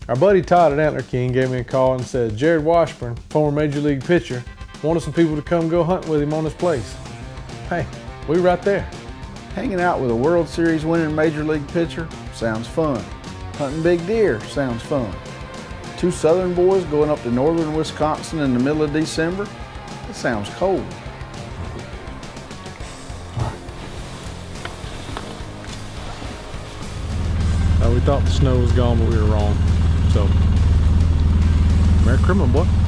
Our buddy Todd at Antler King gave me a call and said Jarrod Washburn, former Major League pitcher, wanted some people to come go hunting with him on his place. Hey, we right there. Hanging out with a World Series winning Major League pitcher sounds fun. Hunting big deer sounds fun. Two Southern boys going up to northern Wisconsin in the middle of December? It sounds cold. We thought the snow was gone, but we were wrong. So, Merry Christmas, boy.